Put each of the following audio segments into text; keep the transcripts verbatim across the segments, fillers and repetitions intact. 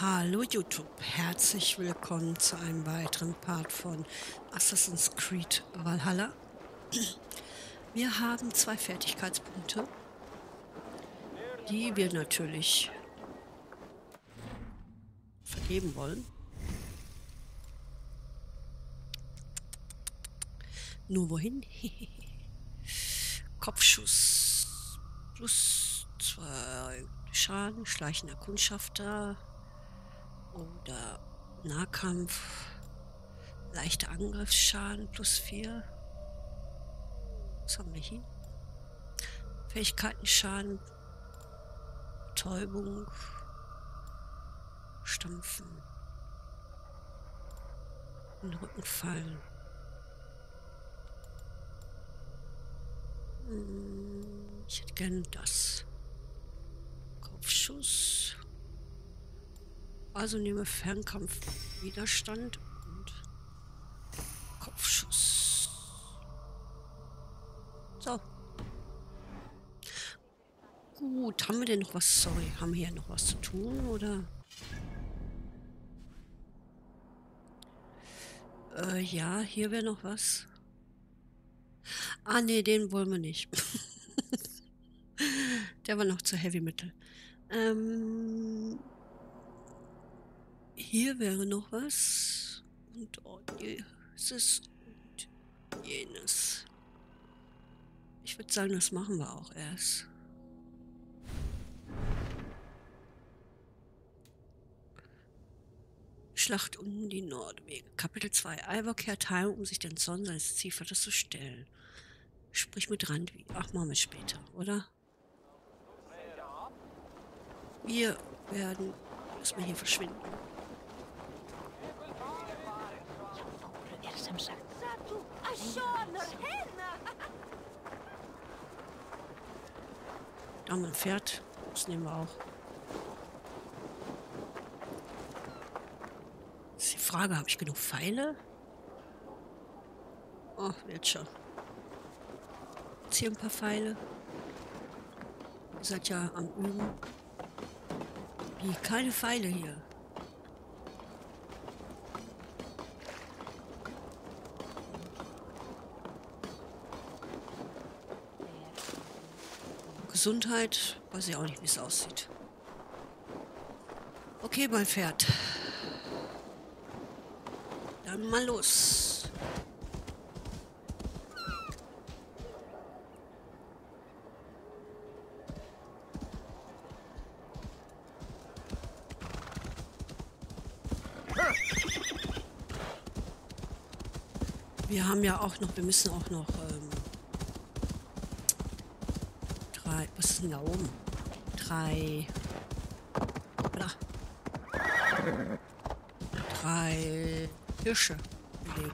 Hallo YouTube, herzlich willkommen zu einem weiteren Part von Assassin's Creed Valhalla. Wir haben zwei Fertigkeitspunkte, die wir natürlich vergeben wollen. Nur wohin? Kopfschuss plus zwei Schaden, schleichender Kundschafter oder Nahkampf, leichter Angriffsschaden plus vier. Was haben wir hier? Fähigkeitenschaden, Betäubung, Stampfen, in den Rücken fallen. Hm, Ich hätte gerne das. Kopfschuss. Also nehme Fernkampf Widerstand und Kopfschuss. So. Gut, haben wir denn noch was? Sorry, haben wir hier noch was zu tun, oder? Äh, ja, hier wäre noch was. Ah, nee, den wollen wir nicht. Der war noch zu Heavy Metal. Ähm, hier wäre noch was. Und oh, dieses und jenes. Ich würde sagen, das machen wir auch erst. Schlacht um die Nordwege. Kapitel zwei. Eivor kehrt heim, um sich den Zorn seines Ziehvaters zu stellen. Sprich mit Randvi. Ach, machen wir später, oder? Wir werden erstmal hier verschwinden. Da haben wir ein Pferd. Das nehmen wir auch. Das ist die Frage, habe ich genug Pfeile? Oh, wird schon. Jetzt hier ein paar Pfeile. Ihr seid ja am Üben. Wie, keine Pfeile hier. Gesundheit, weiß ich auch nicht, wie es aussieht. Okay, mein Pferd. Dann mal los. Wir haben ja auch noch, wir müssen auch noch ähm, drei, was ist denn da oben? Drei, da, drei Hirsche belegen.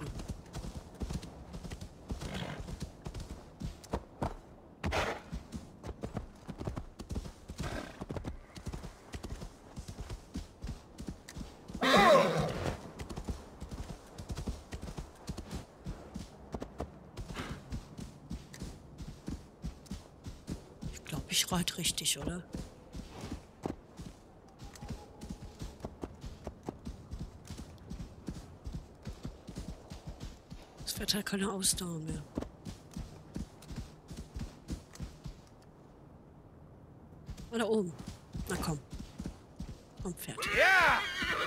Ich glaube, ich reite richtig, oder? Das Pferd hat keine Ausdauer mehr. Oder oben. Na komm. Komm, Pferd. Ja!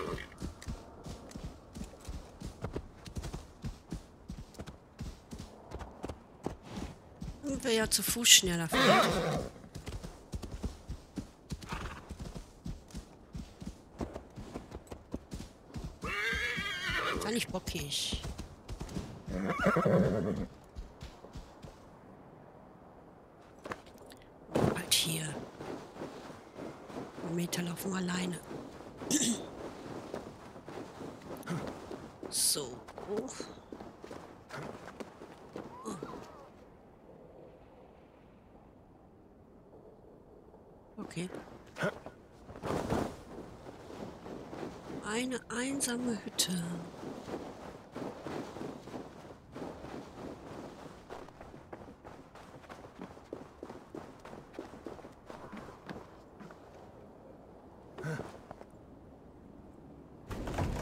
Und wer ja zu Fuß schneller fährt. War nicht bockig. Halt hier. Ein Meter laufen alleine. So. Okay. Eine einsame Hütte.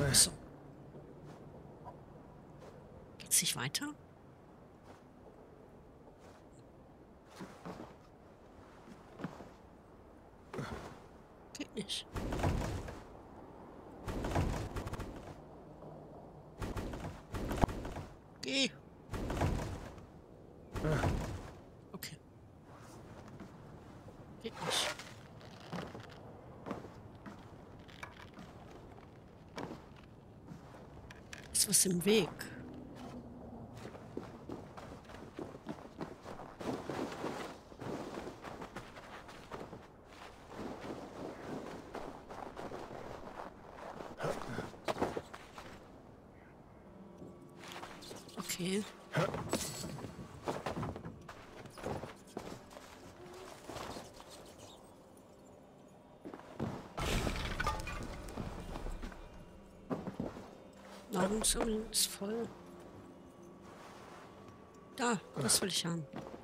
So. Geht's nicht weiter? Geht nicht. Geh. Okay. Geht nicht. Ist was im Weg? Okay. Nahrungsmittel ist voll. Da, das will ich haben.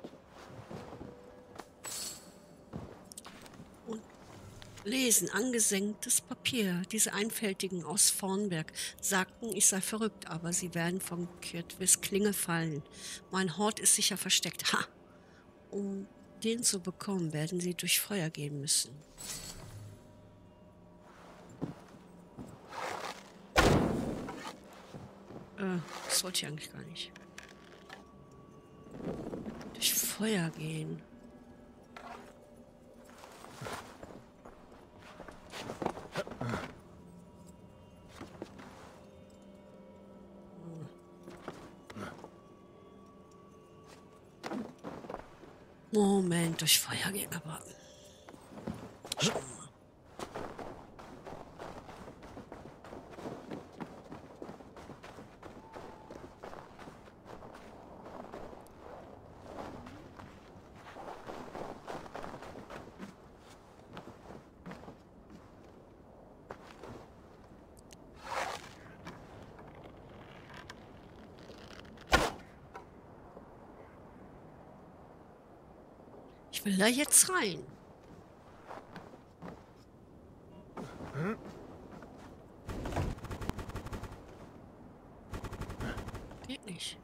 Und lesen, angesenktes Papier. Diese Einfältigen aus Vornberg sagten, ich sei verrückt, aber sie werden vom Kirtwis Klinge fallen. Mein Hort ist sicher versteckt. Ha! Um den zu bekommen, werden sie durch Feuer gehen müssen. Äh, das wollte ich eigentlich gar nicht. Durch Feuer gehen. Moment, durch Feuer gehen, aber... Schauen wir mal. Ich will da jetzt rein. Geht nicht.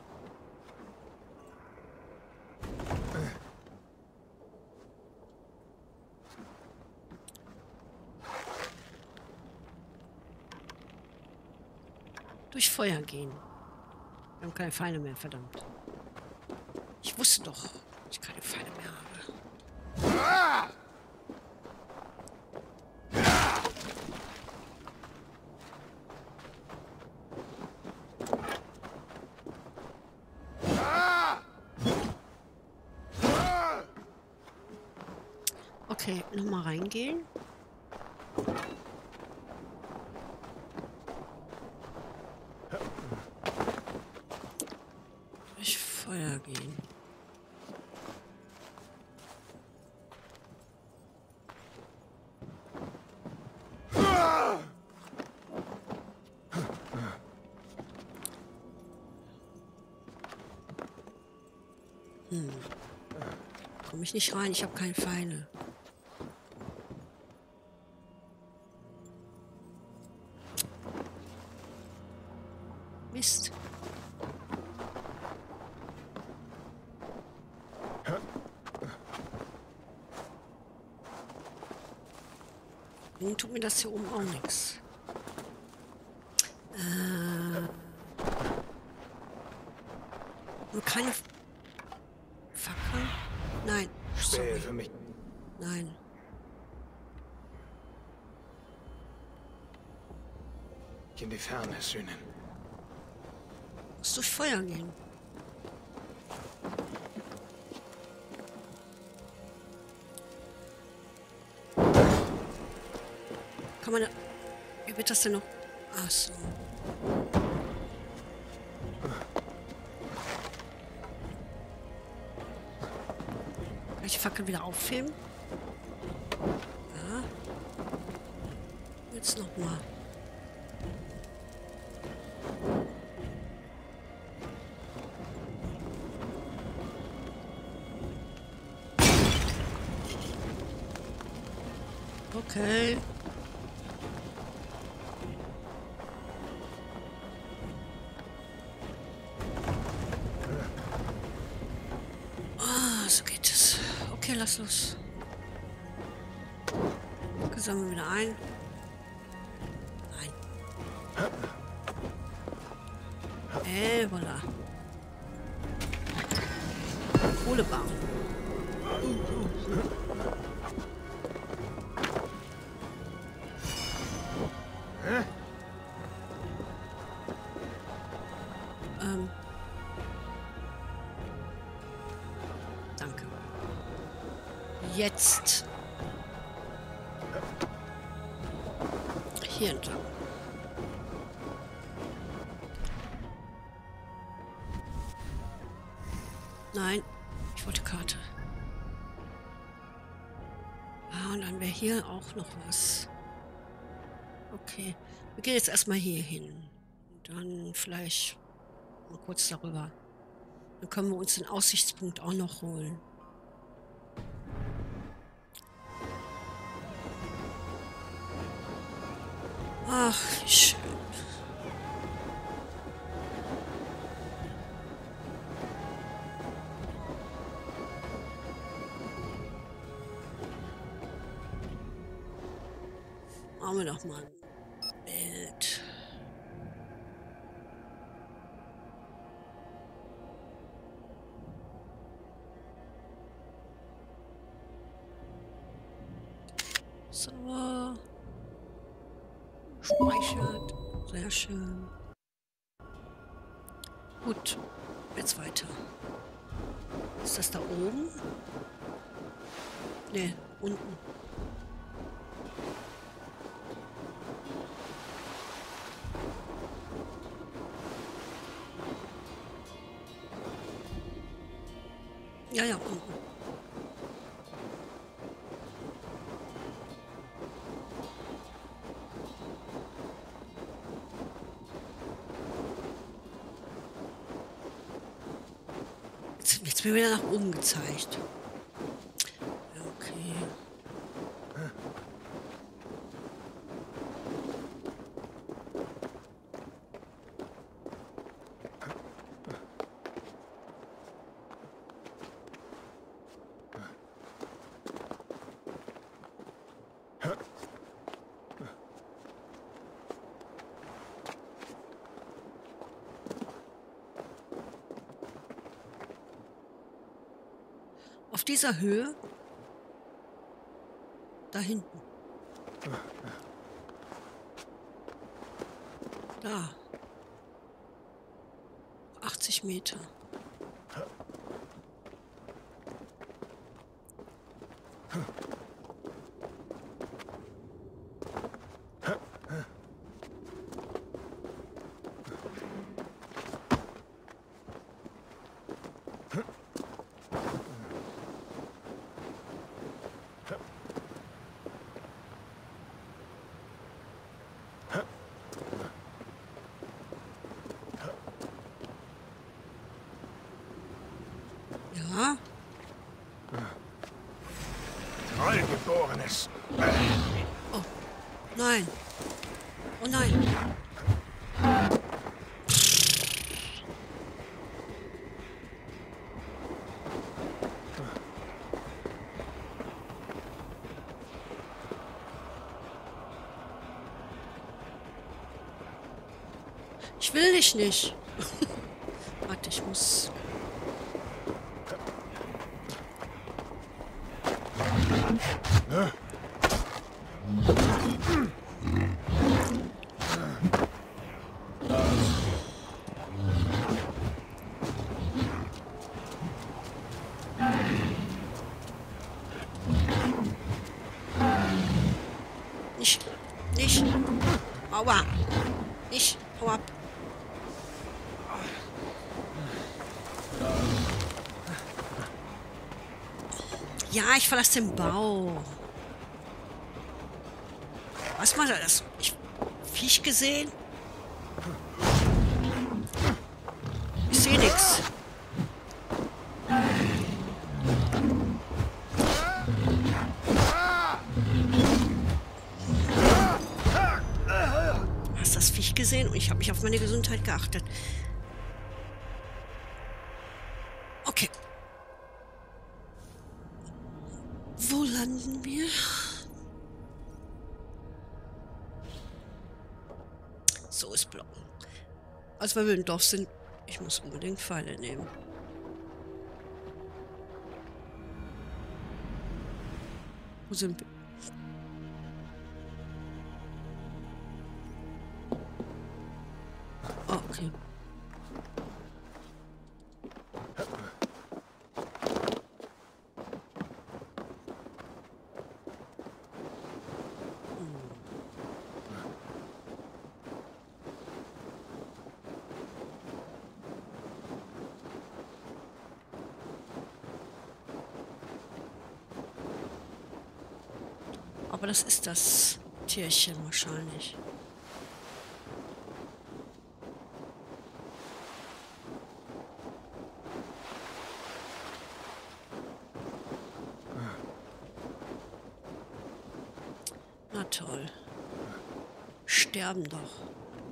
Durch Feuer gehen. Wir haben keine Pfeile mehr, verdammt. Ich wusste doch, dass ich keine Pfeile mehr habe. Okay, nochmal reingehen. Durch Feuer gehen. Hm. Komme ich nicht rein, ich habe keine Pfeile. Mist. Nun tut mir das hier oben auch nichts. Äh, nur keine Fackeln? Nein. Spähe für mich. Nein. In die Ferne, Sühnen. Muss durch Feuer gehen. Kann man da... Wie wird das denn noch... Ach so. Kann ich die Fackel wieder aufheben? Ja. Jetzt nochmal. Okay. Okay, lass los. Okay, sammeln wir wieder ein. Nein. Ey, voilà. Kohlebar. Ähm. Danke. Jetzt. Hier entlang. Nein, ich wollte Karte. Ah, und dann wäre hier auch noch was. Okay, wir gehen jetzt erstmal hier hin. Und dann vielleicht mal kurz darüber. Dann können wir uns den Aussichtspunkt auch noch holen. Ach, wie schön. Machen wir doch mal ein Bild. So. Speichert. Sehr schön. Gut. Jetzt weiter. Ist das da oben? Ne, unten. Ja, ja, unten. Jetzt, jetzt wird wieder nach oben gezeigt. Ja, okay. Auf dieser Höhe, da hinten. Da. achtzig Meter. Ja. Trollgeborenes. Oh, nein. Oh nein. Ich will dich nicht. Warte, ich muss... Nicht, nicht. Aua. Nicht, hau ab. Ja, ich verlasse den Bau. Was war das? Ich Viech gesehen? Ich sehe nichts. Hast das Viech gesehen? Und ich habe mich auf meine Gesundheit geachtet. So ist blocken. Als wenn wir im Dorf sind, ich muss unbedingt Pfeile nehmen. Wo sind wir? Oh, okay. Aber das ist das Tierchen wahrscheinlich. Na toll. Sterben doch.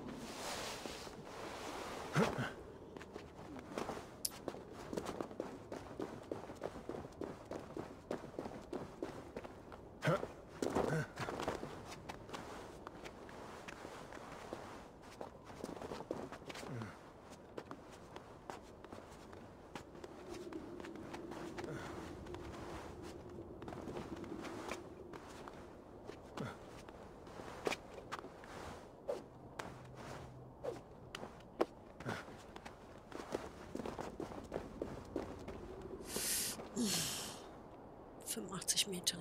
fünfundachtzig Meter.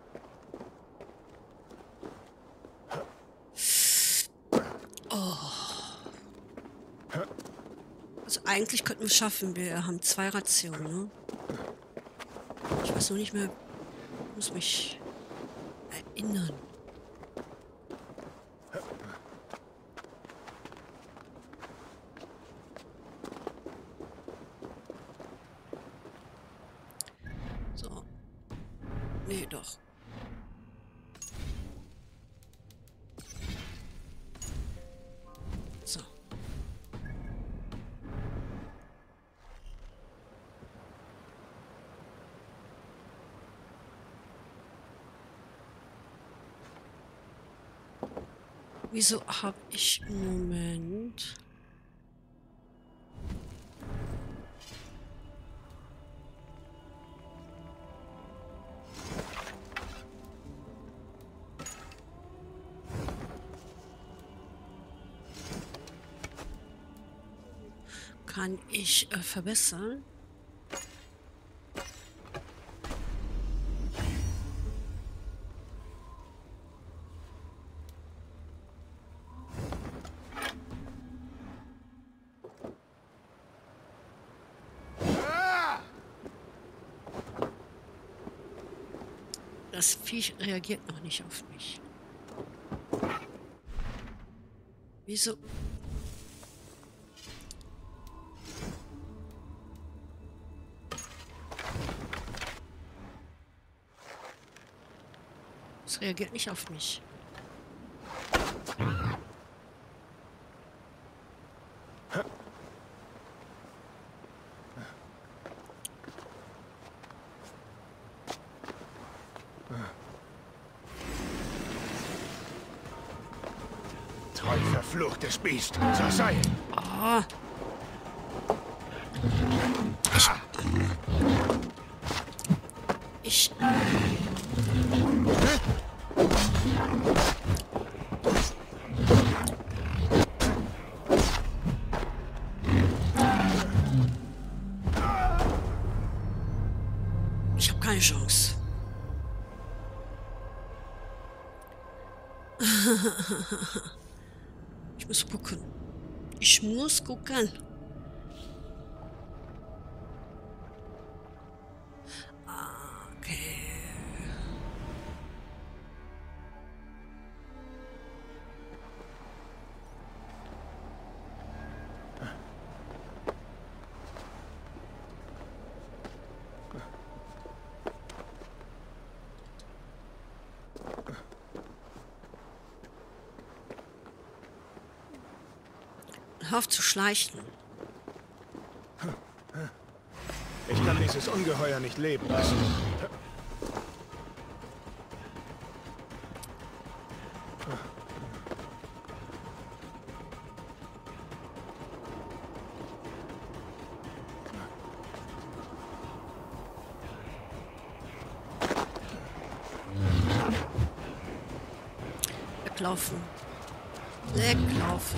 Oh. Also eigentlich könnten wir es schaffen. Wir haben zwei Rationen, ne? Ich weiß noch nicht mehr. Ich muss mich erinnern. So. Nee, doch. So. Wieso habe ich im Moment... Kann ich äh, verbessern? Das Viech reagiert noch nicht auf mich. Wieso? Es reagiert nicht auf mich. Treu verfluchtes Biest. So sei. Ah. Ich... Ich... Ich habe keine Chance. Ich muss gucken. Ich muss gucken. Okay. Hör auf zu schleichen. Ich kann dieses Ungeheuer nicht leben lassen. Weglaufen. Weglaufen.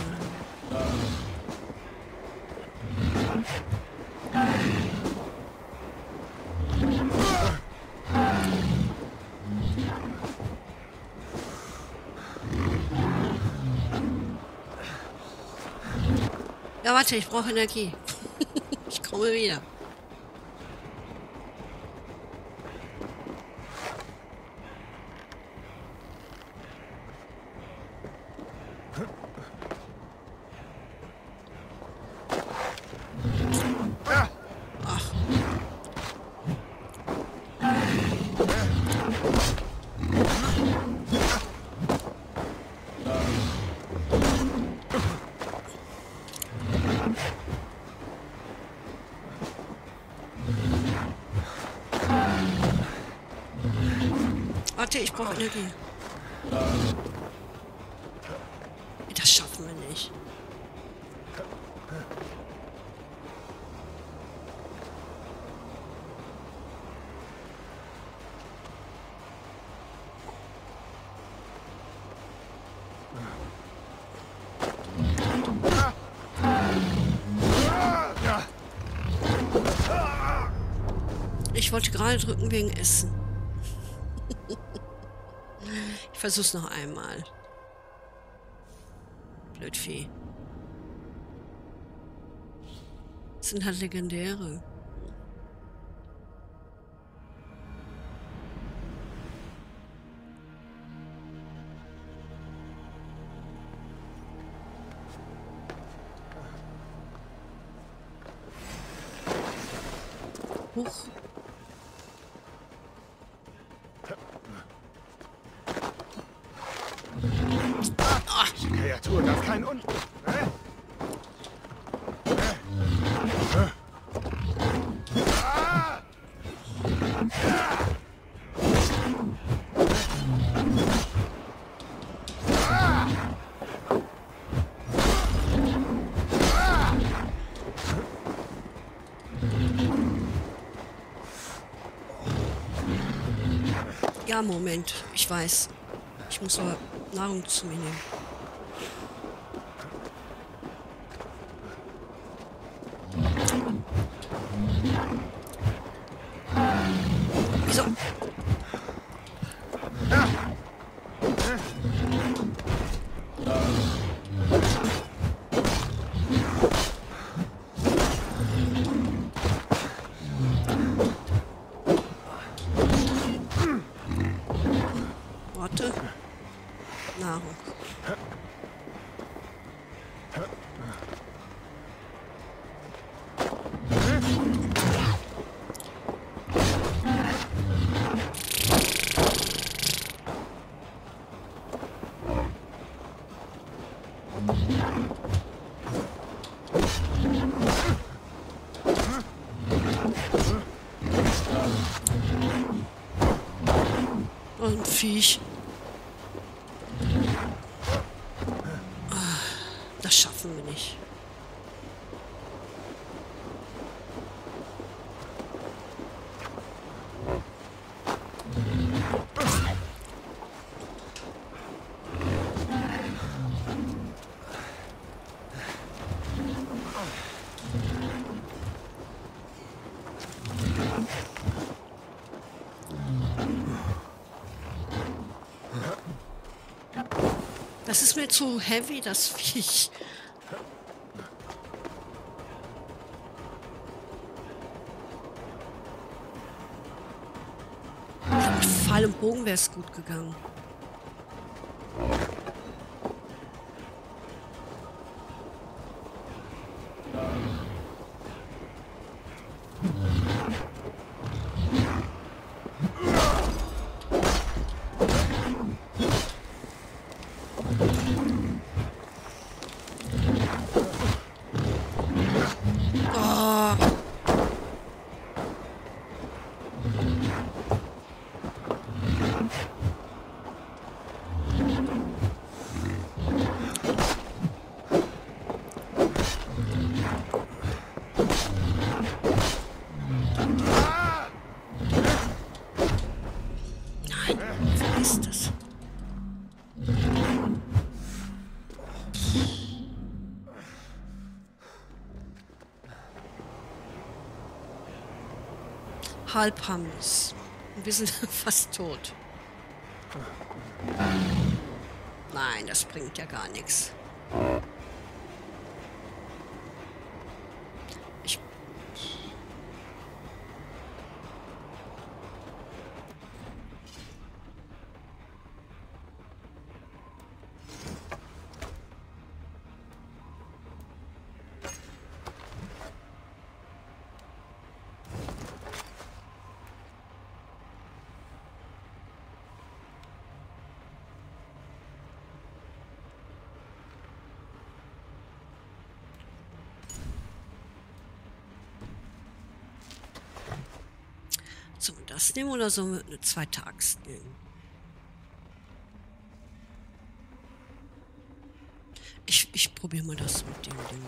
Ja, warte, ich brauche Energie. Ich komme wieder. Ach. Warte, ich brauche Energie. Das schaffen wir nicht. Ich wollte gerade drücken wegen Essen. Ich versuch's noch einmal. Blödvieh. Das sind halt legendäre. Huch. Die Kreatur darf kein Un... Hä? Ah! Ja, Moment. Ich weiß. Ich muss aber Nahrung zu mir nehmen. Wieso? Warte. Nahrung. Und ein Viech. Das schaffen wir nicht. Das ist mir zu heavy, das Viech. Mit Pfeil und Bogen wäre es gut gegangen. Nein, vergiss das. halb haben wir es. Und wir sind fast tot. Nein, das bringt ja gar nichts. Ich... Sollen wir das nehmen oder sollen wir eine zweite Axt nehmen? Ich, ich probiere mal das mit dem Ding.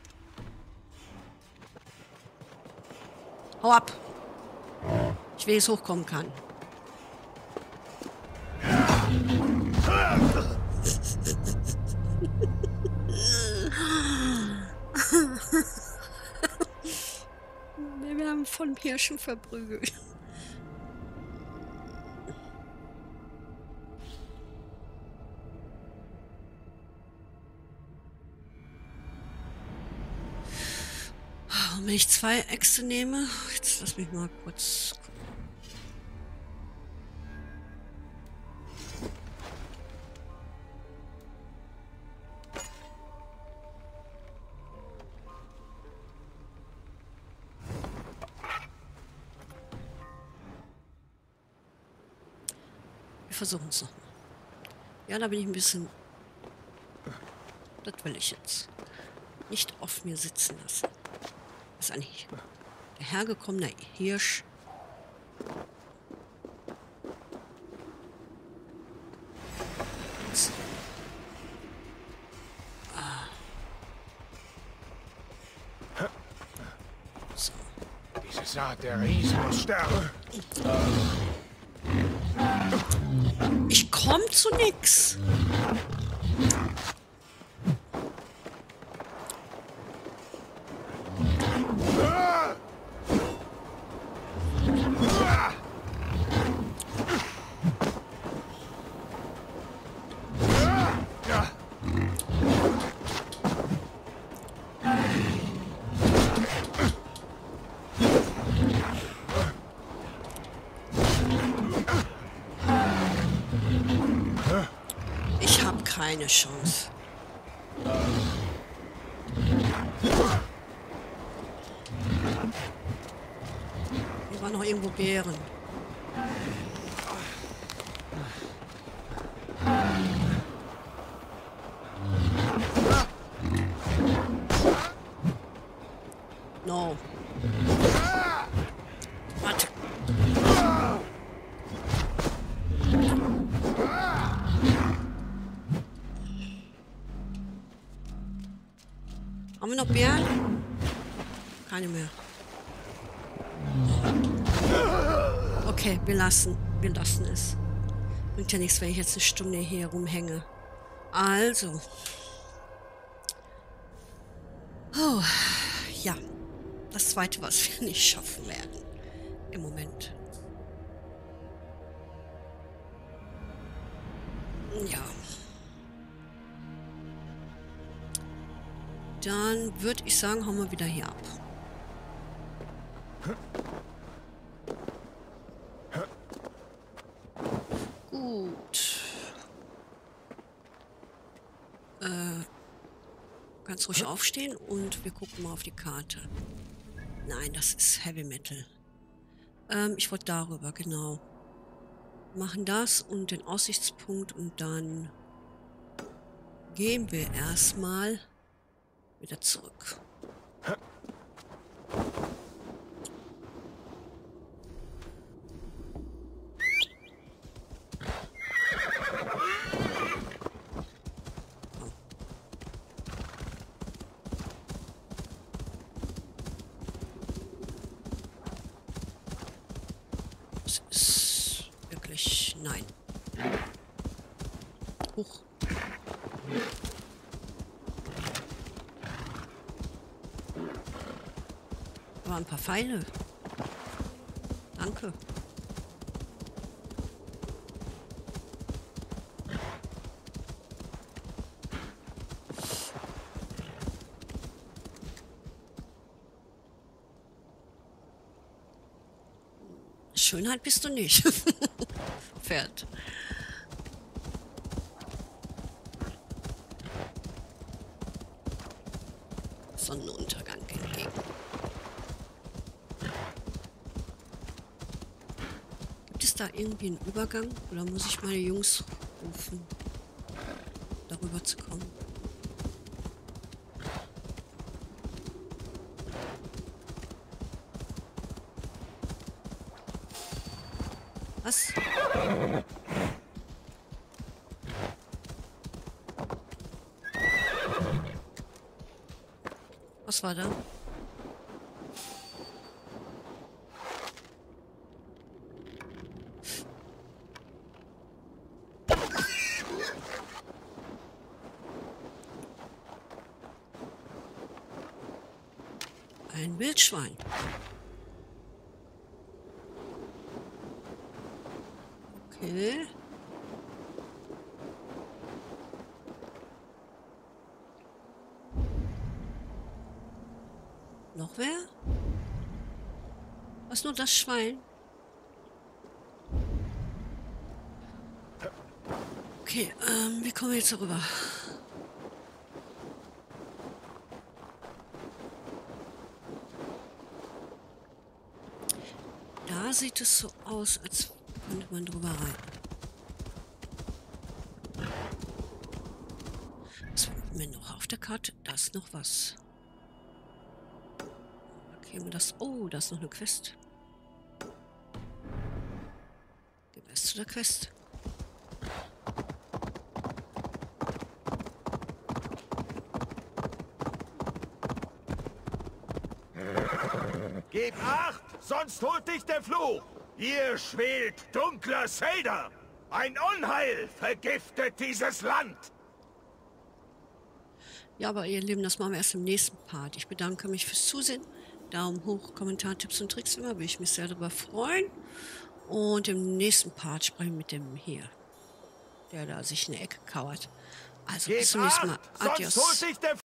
Hau ab! Ich will, jetzt hochkommen kann. Wir werden von Hirschen verprügelt. Und wenn ich zwei Äxte nehme, jetzt lass mich mal kurz gucken. Wir versuchen es nochmal. Ja, da bin ich ein bisschen... Das will ich jetzt. Nicht auf mir sitzen lassen. Das ist eigentlich der hergekommene Hirsch. So. Ah. So. Diese Saat der Riesen muss sterben. Ich komm zu nix. Ich habe keine Chance. Hier waren noch irgendwo Beeren. No. Warte. Haben wir noch Beeren? Keine mehr. Okay, wir lassen. Wir lassen es. Bringt ja nichts, wenn ich jetzt eine Stunde hier rumhänge. Also. Oh, ja. Das zweite, was wir nicht schaffen werden. Im Moment. Ja. Dann würde ich sagen, hauen wir wieder hier ab. Gut. Äh, ganz ruhig aufstehen und wir gucken mal auf die Karte. Nein, das ist Heavy Metal. Ähm, ich wollte darüber, genau. Machen das und den Aussichtspunkt und dann gehen wir erstmal wieder zurück. Das ist wirklich... Nein. Hoch. Da waren ein paar Pfeile. Dann danke. Schönheit bist du nicht. Pferd. Sonnenuntergang entgegen. Gibt es da irgendwie einen Übergang? Oder muss ich meine Jungs rufen, darüber zu kommen? Was? Was war da? Ein Wildschwein. Okay. Noch wer? Was, nur das Schwein? Okay, ähm, wie kommen wir jetzt rüber? Da sieht es so aus, als könnte man drüber reiten. Was finden wir noch auf der Karte? Da ist noch was. Okay, das. Oh, da ist noch eine Quest. Gehen wir erst zu der Quest. Gib acht, sonst holt dich der Fluch! Hier schwelt dunkler Selder! Ein Unheil vergiftet dieses Land! Ja, aber ihr Lieben, das machen wir erst im nächsten Part. Ich bedanke mich fürs Zusehen. Daumen hoch, Kommentar, Tipps und Tricks immer, würde ich mich sehr darüber freuen. Und im nächsten Part sprechen wir mit dem hier, der da sich in der Ecke kauert. Also bis zum nächsten Mal. Adios.